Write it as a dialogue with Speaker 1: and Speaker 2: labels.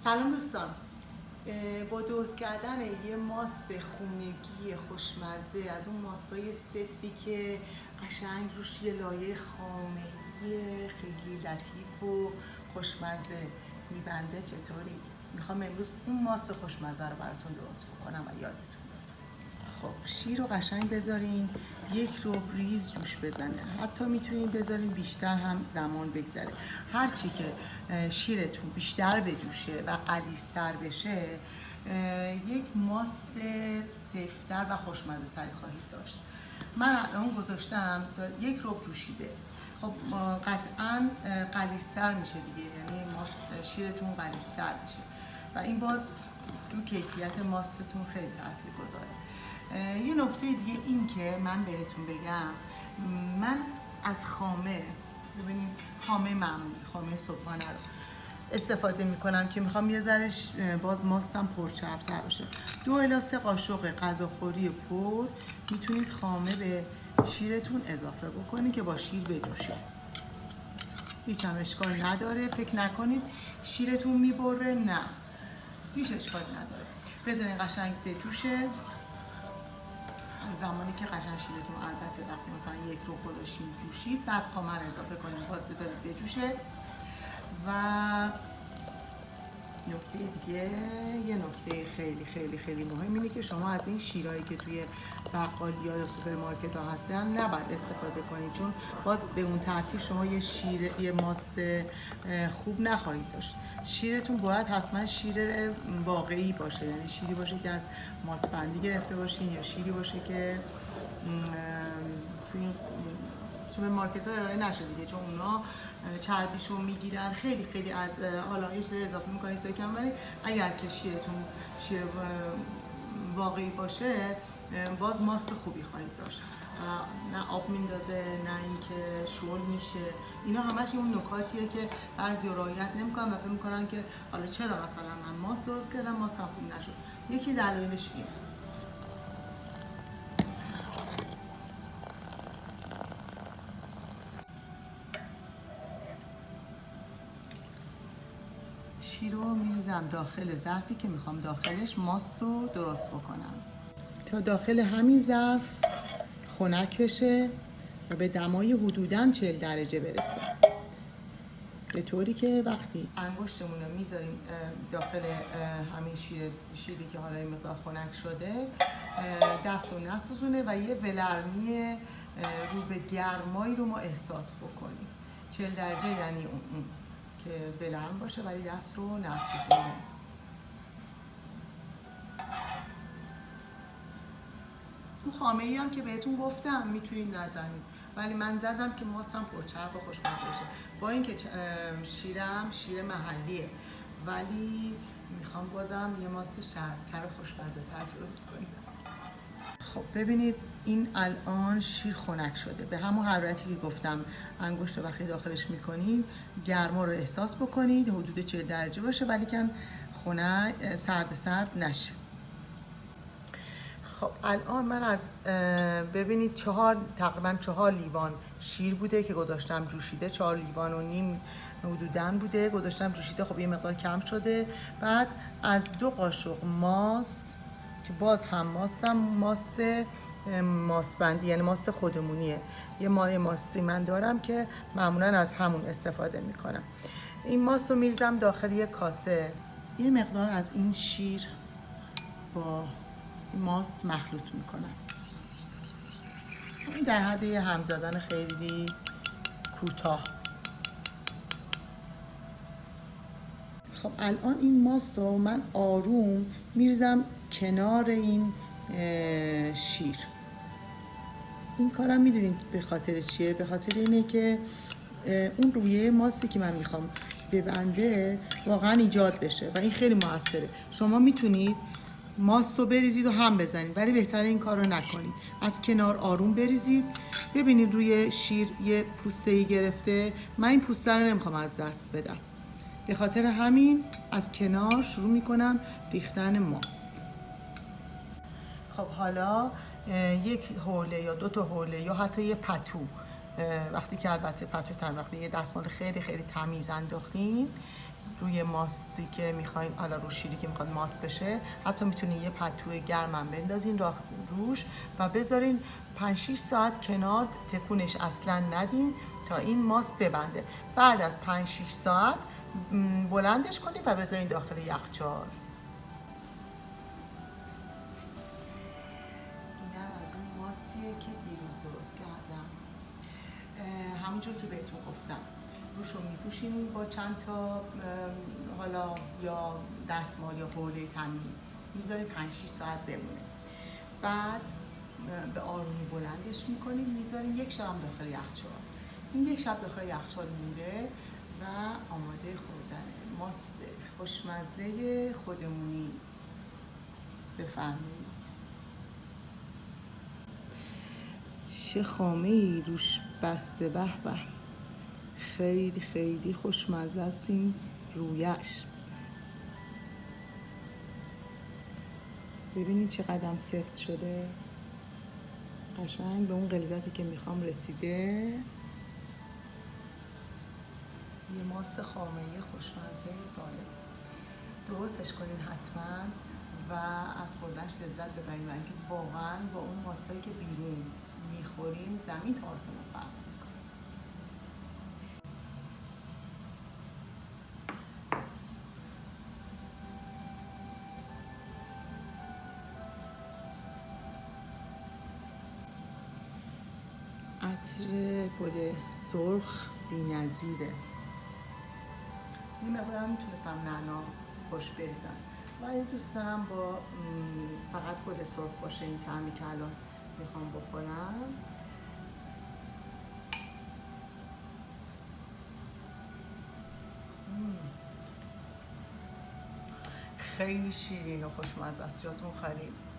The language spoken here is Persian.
Speaker 1: سلام دوستان. با درست کردن یه ماست خونگی خوشمزه از اون ماستای سفتی که قشنگ روش یه لایه خامه‌ای خیلی لطیف و خوشمزه میبنده چطوری؟ میخوام امروز اون ماست خوشمزه رو براتون درست بکنم و یادتون بدم. خب شیر رو قشنگ بذارین یک ربع ریز جوش بزنه، حتی میتونین بذارین بیشتر هم زمان بگذره. هرچی که شیرتون بیشتر بجوشه و غلیظ‌تر بشه یک ماست سفت‌تر و خوشمزه تری خواهید داشت. من الان گذاشتم یک ربع جوشیده. خب قطعا غلیظ‌تر میشه دیگه، یعنی ماست شیرتون غلیظ‌تر میشه و این باز تو کیفیت ماستتون خیلی تاثیرگذاره. یه نکته دیگه این که من بهتون بگم، من از خامه، ببینید خامه معمولی، خامه صبحانه رو استفاده میکنم که میخوام یه ذرهش باز ماستم پرچرب‌تر باشه. 2 الی 3 قاشق غذاخوری پر میتونید خامه به شیرتون اضافه بکنید که با شیر بجوشه. هیچ هم اشکال نداره، فکر نکنید شیرتون میبره، نه هیچ اشکال نداره. بذارین قشنگ بجوشه. زمانی که قشنگ شیرتون، البته وقتی مثلا یک ربع گذاشتین جوشید، بعد خامه رو اضافه کنید، باز بذارید بجوشه. و نکته دیگه، یه نکته خیلی خیلی خیلی مهم اینه که شما از این شیرهایی که توی بقالیا یا سوپرمارکت ها هستن نباید استفاده کنید، چون باز به اون ترتیب شما یه ماست خوب نخواهید داشت. شیرتون باید حتما شیر واقعی باشه، یعنی شیری باشه که از ماست‌بندی گرفته باشین یا شیری باشه که توی سوپرمارکت ها ارائه نشه دیگه، چون اونا چربیشو میگیرن، خیلی خیلی از حالا یه چیز اضافه میکنن سای کم، ولی اگر که شیرتون شیر واقعی باشه باز ماست خوبی خواهید داشت. نه آب میندازه، نه اینکه شل میشه. اینا همش اون نکاتیه که بعضی رعایت نمیکنن و فکر میکنن که حالا چرا مثلا من ماست درست کردم ماستم خوب نشد. یکی دلایلش اینه. شیر رو میریزم داخل ظرفی که میخوام داخلش ماست رو درست بکنم تا داخل همین ظرف خنک بشه و به دمای حدوداً 40 درجه برسه، به طوری که وقتی انگشتمون رو میذاریم داخل همین شیری که حالا این مقدار خنک شده، دست رو نسوزونه و یه ولرمی رو به گرمایی رو ما احساس بکنیم. 40 درجه یعنی اون که ولرم باشه ولی دست رو نسوزونه. اون خامه ای هم که بهتون گفتم میتونید نزنید، ولی من زدم که ماستم پرچرب و خوشمزه بشه. با اینکه شیرم شیر محلیه، ولی میخوام بازم یه ماست شرب‌تر و خوشمزه تر درست کنیم. خب ببینید این الان شیر خنک شده. به همون حرارتی که گفتم انگشت رو وقتی داخلش میکنید گرما رو احساس بکنید، حدود 40 درجه باشه ولی کن خنک سرد نشه. خب الان من از ببینید تقریبا 4 لیوان شیر بوده که گذاشتم جوشیده، 4 لیوان و نیم حدوداً بوده گذاشتم جوشیده. خب یه مقدار کم شده. بعد از 2 قاشق ماست که باز هم ماست بندی، یعنی ماست خودمونیه، یه ماستی من دارم که معمولاً از همون استفاده میکنم. این ماست رو میریزم داخل یه کاسه. یه مقدار از این شیر با ماست مخلوط میکنم در حد یه هم زدن خیلی کوتاه. خب الان این ماست رو من آروم میریزم کنار این شیر. این کارم میدونید به خاطر چیه؟ به خاطر اینه که اون رویه ماستی که من میخوام ببنده واقعا ایجاد بشه و این خیلی موثره. شما میتونید ماست رو بریزید و هم بزنید، ولی بهتره این کار رو نکنید. از کنار آروم بریزید. ببینید روی شیر یه پوسته‌ای گرفته. من این پوسته رو نمیخوام از دست بدم، به خاطر همین از کنار شروع میکنم ریختن ماست. خب حالا یک حوله یا 2 تا حوله یا حتی یه پتو، وقتی که البته پتو وقتی یه دستمال خیلی خیلی تمیز انداختین روی ماستی که میخواین، حالا رو شیری که میخواد ماست بشه، حتی میتونین یه پتو گرمم بندازین روش و بذارین 5-6 ساعت کنار، تکونش اصلا ندین تا این ماست ببنده. بعد از 5-6 ساعت بلندش کنید و بذارین داخل یخچال. اینم از اون ماستیه که دیروز درست کردم. همونجور که بهتون گفتم روشو میپوشینین با چند تا حالا یا دستمال یا حوله تمیز، میذارین 5-6 ساعت بمونه. بعد به آرومی بلندش میکنین، میذارین 1 شب داخل یخچال. این 1 شب داخل یخچال مونده و آماده خوردنه. ماست خوشمزه خودمونی. بفرمایید. چه خامه ای روش بسته، به به، خیلی خیلی خوشمزه است این رویش. ببینید چقدر سفت شده، قشنگ به اون غلظتی که میخوام رسیده. یه ماست خامه‌ای خوشمزه سالم. درستش کنین حتما و از خوردنش لذت ببرین، و اینکه واقعا با اون ماستایی که بیرون میخورین زمین تا آسمون فرق میکنه. عطر گل سرخ بی‌نظیره. این مقدارم میتونستم نعنا خوش بریزم، ولی دوست دارم با فقط گل سرخ باشه این طعمی که الان میخوام بخورم. خیلی شیرین و خوشمزه است، جاتون خالی.